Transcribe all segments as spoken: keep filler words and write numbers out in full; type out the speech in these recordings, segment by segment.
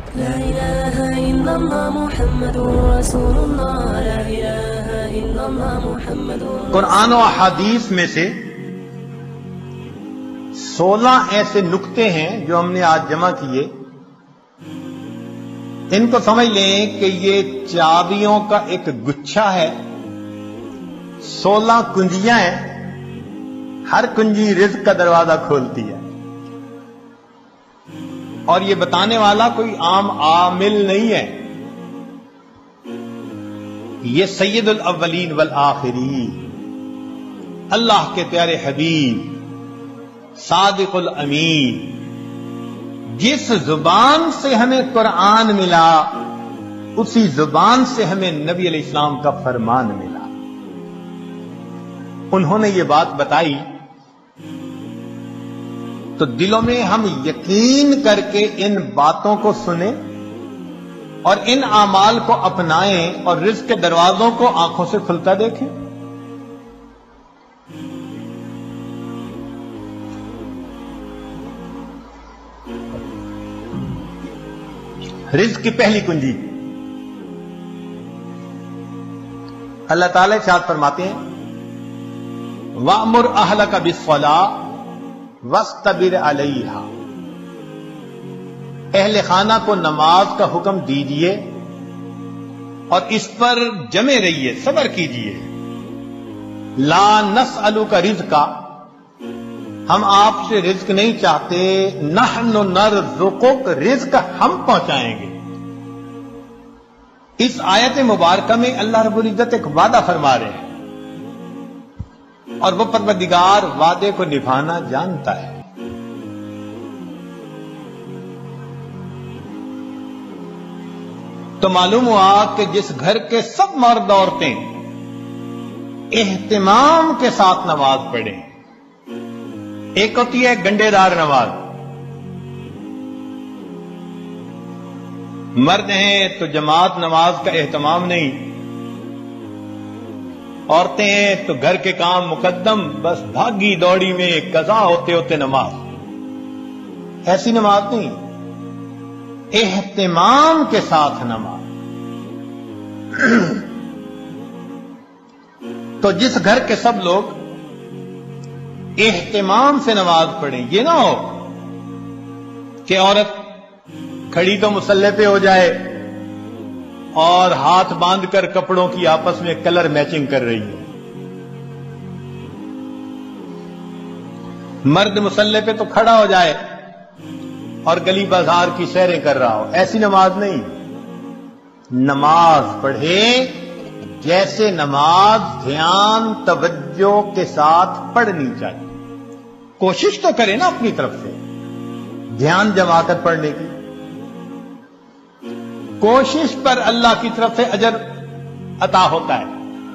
لا إله إلا الله محمد رسول الله لا إله إلا الله محمد قرآن و احادیث میں سے سولہ ایسے نکتے ہیں جو ہم نے آج جمع کیے. ان کو سمجھ لیں کہ یہ چابیوں کا ایک گچھا ہے. سولہ کنجیاں ہیں، ہر کنجی رزق کا دروازہ کھولتی ہے. اور یہ بتانے والا کوئی عام عامل نہیں ہے، یہ سید الاولین والآخرین اللہ کے پیارے حبیب صادق الامین، جس زبان سے ہمیں قرآن ملا اسی زبان سے ہمیں نبی علیہ السلام کا فرمان ملا. انہوں نے یہ بات بتائی تو دلوں میں ہم یقین کر کے ان باتوں کو سنیں اور ان اعمال کو اپنائیں اور رزق کے دروازوں کو آنکھوں سے کھلتا دیکھیں. رزق کی پہلی کنجی اللہ تعالی ارشاد فرماتے ہیں وَأْمُرْ أَهْلَكَ بِالصَّلَاةِ وَاسْتَبِرْ عَلَيْهَا، اہل خانہ کو نماز کا حکم دیجئے اور اس پر جمے رہیے، صبر کیجئے. لا نسألک رزقا، ہم آپ سے رزق نہیں چاہتے، نحن نرزقک، رزق ہم پہنچائیں گے. اس آیت مبارکہ میں اللہ رب العزت ایک وعدہ فرما رہے ہیں اور وہ پروردگار وعدے کو نبھانا جانتا ہے. تو معلوم ہوا کہ جس گھر کے سب مرد عورتیں اہتمام کے ساتھ نماز پڑھیں، ایک ہوتی ہے گنڈے دار نماز، مرد ہیں تو جماعت نماز کا اہتمام نہیں، عورتیں ہیں تو گھر کے کام مقدم، بس بھاگی دوڑی میں قضا ہوتے ہوتے نماز. ایسی نماز نہیں، اہتمام کے ساتھ نماز. تو جس گھر کے سب لوگ اہتمام سے نماز پڑھیں، یہ نہ ہو کہ عورت کھڑی تو مصلی پہ ہو جائے اور ہاتھ باندھ کر کپڑوں کی آپس میں کلر میچنگ کر رہی ہے، مرد مصلی پہ تو کھڑا ہو جائے اور گلی بازار کی سیریں کر رہا ہو. ایسی نماز نہیں. نماز پڑھے جیسے نماز دھیان توجہ کے ساتھ پڑھنی چاہیے. کوشش تو کرے نا اپنی طرف سے دھیان جما کر پڑھنے کی. کوشش پر اللہ کی طرف سے اجر عطا ہوتا ہے،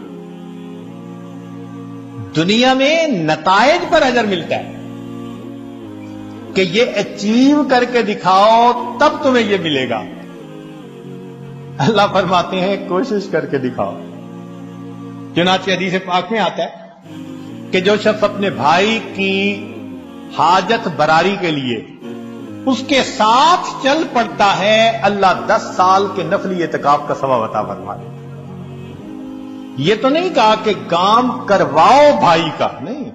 دنیا میں نتائج پر اجر ملتا ہے کہ یہ اچیو کر کے دکھاؤ تب تمہیں یہ ملے گا. اللہ فرماتے ہیں کوشش کر کے دکھاؤ. چنانچہ حدیث پاک میں آتا ہے کہ جو شخص اپنے بھائی کی حاجت براری کے لیے اس کے ساتھ چل پڑتا ہے، اللہ دس سال کے نفلی اعتکاف کا ثواب عطا فرما دے. یہ تو نہیں کہا کہ کام کرواؤ بھائی کا، نہیں،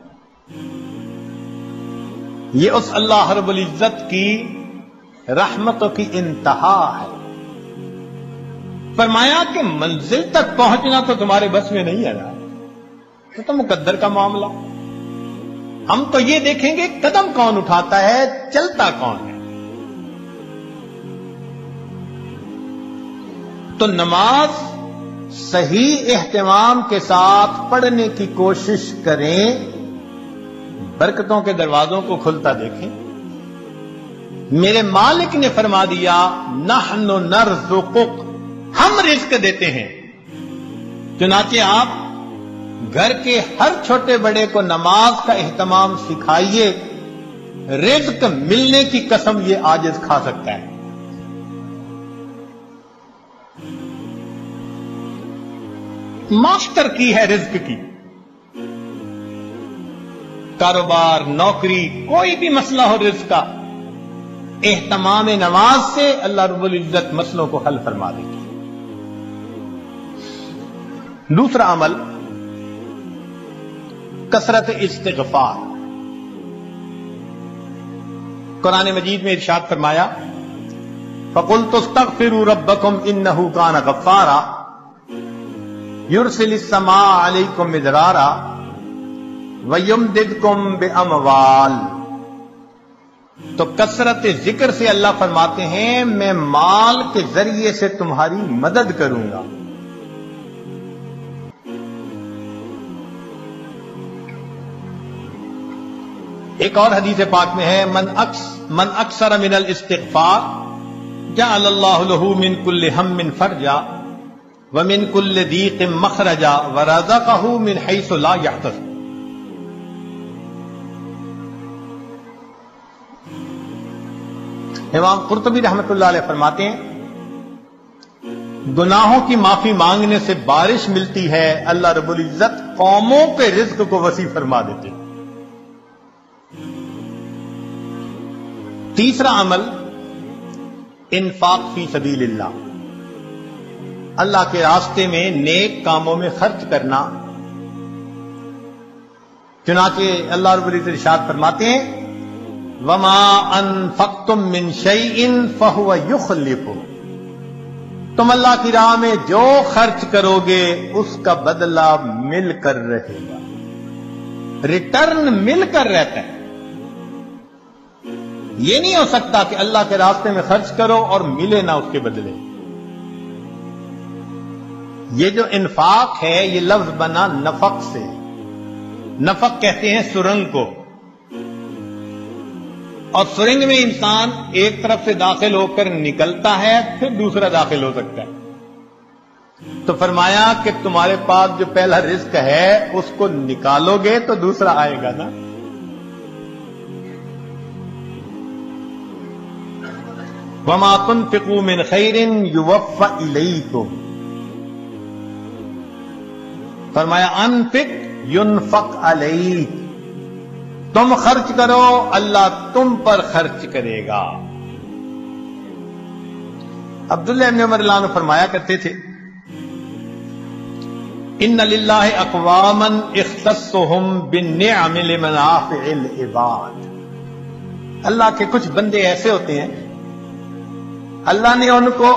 یہ اس اللہ رب العزت کی رحمتوں کی انتہا ہے. فرمایا کہ منزل تک پہنچنا تو تمہارے بس میں نہیں ہے نا، تو تو مقدر کا معاملہ. ہم تو یہ دیکھیں گے قدم کون اٹھاتا ہے، چلتا کون ہے. تو نماز صحیح اہتمام کے ساتھ پڑھنے کی کوشش کریں، برکتوں کے دروازوں کو کھلتا دیکھیں. میرے مالک نے فرما دیا نحن نرزقک، ہم رزق دیتے ہیں. چنانچہ آپ گھر کے ہر چھوٹے بڑے کو نماز کا اہتمام سکھائیے، رزق ملنے کی قسم یہ عاجز کھا سکتا ہے. ماسٹر کی ہے رزق کی. کاروبار، نوکری، کوئی بھی مسئلہ ہو رزق کا، اہتمام نماز سے اللہ رب العزت مسئلوں کو حل فرما دیتے ہیں۔ دوسرا عمل کثرت استغفار۔ قرآن مجید میں ارشاد فرمایا فَقُلْتُ اسْتَغْفِرُوا رَبَّكُمْ إِنَّهُ كَانَ غَفَّارًا يُرْسِلِ السَّمَاءَ عَلَيْكُمْ مِدْرَارًا وَيُمْدِدْكُمْ بِأَمْوَالٍ۔ تو کثرت ذکر سے اللہ فرماتے ہیں میں مال کے ذریعے سے تمہاری مدد کروں گا۔ ایک اور حدیث پاک میں ہے من اکس من اکثر من الاستغفار جعل اللہ له من كل هم فرجا ومن كل ضيق مخرجا ورزقه من حيث لا يحتسب۔ امام قرطبی رحمۃ اللہ علیہ فرماتے ہیں گناہوں کی معافی مانگنے سے بارش ملتی ہے، اللہ رب العزت قوموں کے رزق کو وسیع فرما دیتے ہیں۔ تیسرا عمل انفاق فی سبیل اللہ، اللہ کے راستے میں نیک کاموں میں خرچ کرنا۔ چنانچہ اللہ رب العزت ارشاد فرماتے ہیں وَمَا أَنفَقْتُم مِّن شَيْءٍ فَهُوَ يُخْلِفُهُ۔ تم اللہ کی راہ میں جو خرچ کرو گے اس کا بدلہ مل کر رہے گا، ریٹرن مل کر رہتا ہے۔ یہ نہیں ہو سکتا کہ اللہ کے راستے میں خرچ کرو اور ملے نہ اس کے بدلے۔ یہ جو انفاق ہے یہ لفظ بنا نفق سے، نفق کہتے ہیں سرنگ کو، اور سرنگ میں انسان ایک طرف سے داخل ہو کر نکلتا ہے پھر دوسرا داخل ہو سکتا ہے۔ تو فرمایا کہ تمہارے پاس جو پہلا رزق ہے اس کو نکالو گے تو دوسرا آئے گا نا۔ وَمَا تُنْفِقُوا مِنْ خَيْرٍ يُوَفَّ إِلَيْكُمْ۔ فرمایا انفق ينفق علیک، تم خرچ کرو اللہ تم پر خرچ کرے گا۔ عبداللہ ابن عمر اللہ عنہ فرمایا کرتے تھے ان للہ اقواما اختصهم بالنعم لمنافع العباد۔ اللہ کے کچھ بندے ایسے ہوتے ہیں اللہ نے ان کو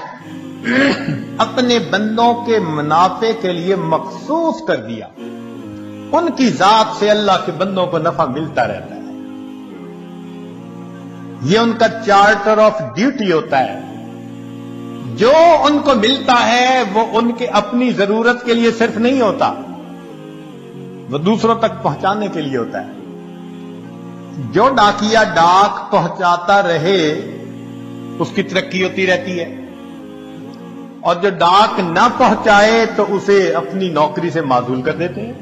اپنے بندوں کے منافع کے لیے مخصوص کر دیا، ان کی ذات سے اللہ کے بندوں کو نفع ملتا رہتا ہے، یہ ان کا چارٹر آف ڈیوٹی ہوتا ہے۔ جو ان کو ملتا ہے وہ ان کے اپنی ضرورت کے لیے صرف نہیں ہوتا، وہ دوسروں تک پہنچانے کے لیے ہوتا ہے۔ جو ڈاکیا ڈاک پہنچاتا رہے اس کی ترقی ہوتی رہتی ہے، اور جو ڈاک نہ پہنچائے تو اسے اپنی نوکری سے معزول کر دیتے ہیں۔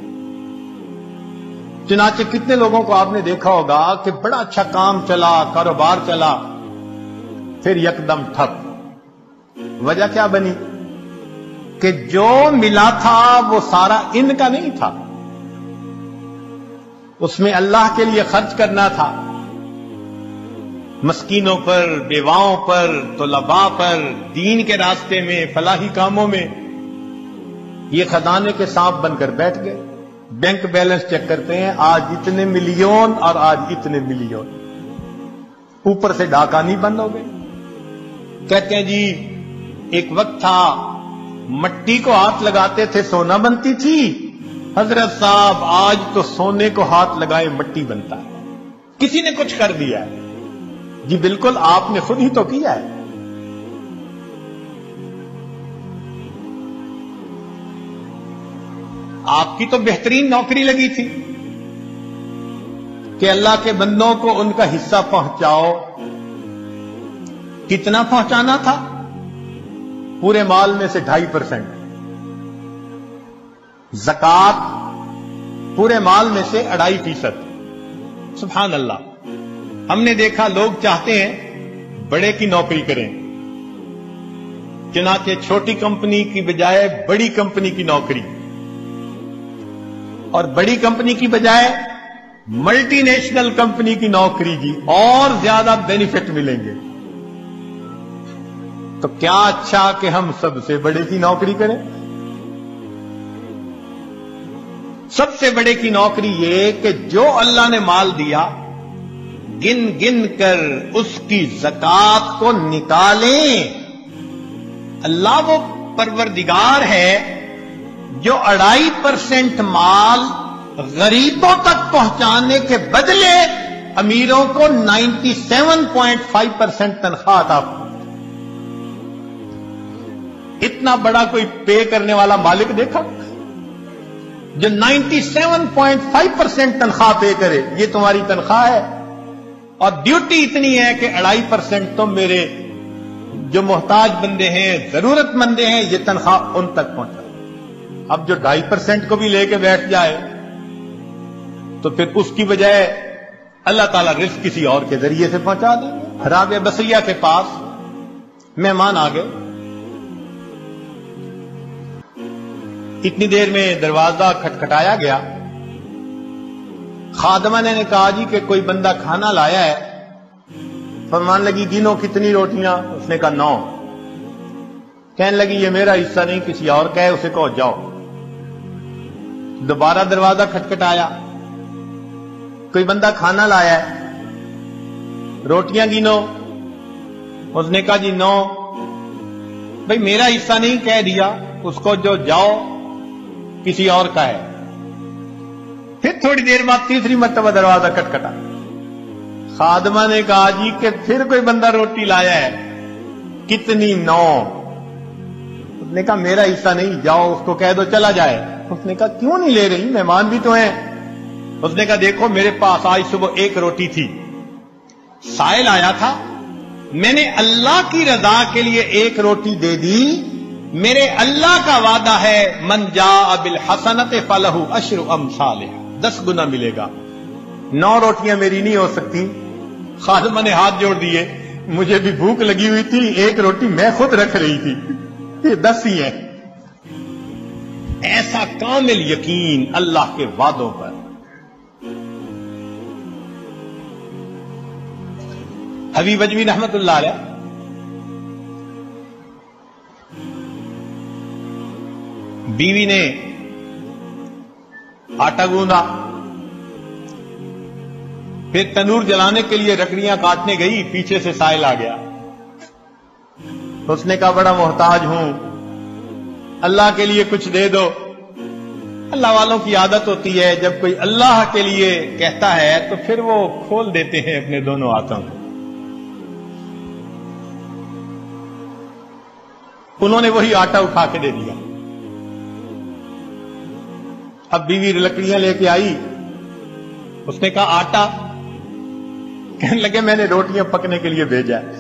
چنانچہ کتنے لوگوں کو آپ نے دیکھا ہوگا کہ بڑا اچھا کام چلا، کاروبار چلا، پھر یکدم ٹھپ۔ وجہ کیا بنی کہ جو ملا تھا وہ سارا ان کا نہیں تھا، اس میں اللہ کے لیے خرچ کرنا تھا، مسکینوں پر، بیواؤں پر، طلباء پر، دین کے راستے میں، فلاحی کاموں میں۔ یہ خزانے کے سانپ بن کر بیٹھ گئے، بینک بیلنس چیک کرتے ہیں آج اتنے ملین اور آج اتنے ملین، اوپر سے ڈاکانی بند ہو گئے۔ کہتے ہیں جی ایک وقت تھا مٹی کو ہاتھ لگاتے تھے سونا بنتی تھی، حضرت صاحب آج تو سونے کو ہاتھ لگائے مٹی بنتا ہے، کسی نے کچھ کر دیا ہے۔ جی بالکل آپ نے خود ہی تو کیا ہے۔ آپ کی تو بہترین نوکری لگی تھی کہ اللہ کے بندوں کو ان کا حصہ پہنچاؤ۔ کتنا پہنچانا تھا؟ پورے مال میں سے ڈھائی پرسینٹ زکات، پورے مال میں سے اڑائی فیصد۔ سبحان اللہ۔ ہم نے دیکھا لوگ چاہتے ہیں بڑے کی نوکری کریں، چنانچہ چھوٹی کمپنی کی بجائے بڑی کمپنی کی نوکری، اور بڑی کمپنی کی بجائے ملٹی نیشنل کمپنی کی نوکری کی اور زیادہ بینیفٹ ملیں گے، تو کیا اچھا کہ ہم سب سے بڑے کی نوکری کریں؟ سب سے بڑے کی نوکری یہ کہ جو اللہ نے مال دیا گن گن کر اس کی زکات کو نکالیں۔ اللہ وہ پروردگار ہے جو اڑائی پرسنٹ مال غریبوں تک پہنچانے کے بدلے امیروں کو ninety seven point five percent تنخواہ عطا کرتا۔ اتنا بڑا کوئی پے کرنے والا مالک دیکھا جو ninety seven point five percent تنخواہ پے کرے؟ یہ تمہاری تنخواہ ہے اور ڈیوٹی اتنی ہے کہ اڑائی پرسینٹ تم میرے جو محتاج بندے ہیں، ضرورت مندے ہیں، یہ تنخواہ ان تک پہنچا۔ اب جو ڈھائی پرسینٹ کو بھی لے کے بیٹھ جائے تو پھر اس کی بجائے اللہ تعالیٰ رزق کسی اور کے ذریعے سے پہنچا دیں۔ رابعہ بصریہ کے پاس مہمان آ گئے، اتنی دیر میں دروازہ کھٹکھٹایا گیا، خادمہ نے کہا جی کہ کوئی بندہ کھانا لایا ہے۔ فرمان لگی گنو کتنی روٹیاں؟ اس نے کہا نو۔ کہنے لگی یہ میرا حصہ نہیں، کسی اور کا ہے، اسے کہو جاؤ۔ دوبارہ دروازہ کھٹکھٹایا، کوئی بندہ کھانا لایا ہے، روٹیاں گنو۔ اس نے کہا جی نو۔ بھئی میرا حصہ نہیں کہہ دیا، اس کو جو جاؤ کسی اور کا ہے۔ پھر تھوڑی دیر بعد تیسری مرتبہ دروازہ کھٹکھٹا، خادمہ نے کہا جی کہ پھر کوئی بندہ روٹی لایا ہے، کتنی؟ نو۔ اس نے کہا میرا حصہ نہیں، جاؤ اس کو کہہ دو چلا جائے۔ اس نے کہا کیوں نہیں لے رہی، مہمان بھی تو ہیں۔ اس نے کہا دیکھو میرے پاس آج صبح ایک روٹی تھی، سائل آیا تھا، میں نے اللہ کی رضا کے لیے ایک روٹی دے دی۔ میرے اللہ کا وعدہ ہے من جاء بالحسنۃ فلہ عشر امثالھا، دس گنا ملے گا۔ نو روٹیاں میری نہیں ہو سکتی۔ خادمہ نے ہاتھ جوڑ دیے، مجھے بھی بھوک لگی ہوئی تھی، ایک روٹی میں خود رکھ رہی تھی، یہ دس ہی ہیں۔ ایسا کامل یقین اللہ کے وعدوں پر۔ حبیب اجمی رحمت اللہ علیہ بیوی نے آٹا گوندا، پھر تنور جلانے کے لیے لکڑیاں کاٹنے گئی، پیچھے سے سائل آ گیا۔ اس نے کہا بڑا محتاج ہوں، اللہ کے لیے کچھ دے دو۔ اللہ والوں کی عادت ہوتی ہے جب کوئی اللہ کے لیے کہتا ہے تو پھر وہ کھول دیتے ہیں اپنے دونوں ہاتھوں کو۔ انہوں نے وہی آٹا اٹھا کے دے دیا۔ اب بیوی لکڑیاں لے کے آئی، اس نے کہا آٹا؟ کہنے لگے میں نے روٹیاں پکنے کے لیے بھیجا ہے،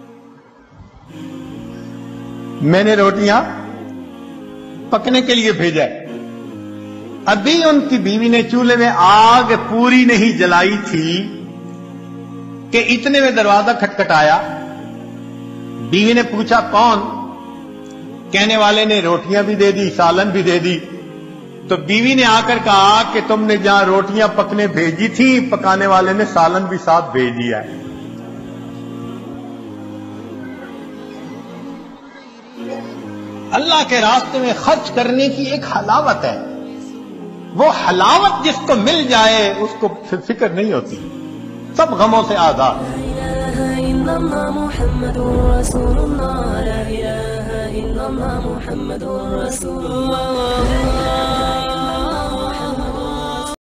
میں نے روٹیاں پکنے کے لیے بھیجا ہے۔ ابھی ان کی بیوی نے چولہے میں آگ پوری نہیں جلائی تھی کہ اتنے میں دروازہ کھٹکھٹایا۔ بیوی نے پوچھا کون؟ کہنے والے نے روٹیاں بھی دے دی، سالن بھی دے دی۔ تو بیوی نے آ کر کہا کہ تم نے جہاں روٹیاں پکنے بھیجی تھی، پکانے والے نے سالن بھی ساتھ بھیج دیا ہے۔ اللہ کے راستے میں خرچ کرنے کی ایک حلاوت ہے، وہ حلاوت جس کو مل جائے اس کو پھر فکر نہیں ہوتی، سب غموں سے آزاد۔ لا إله إلا الله محمد رسول الله، لا إله إلا الله محمد رسول الله۔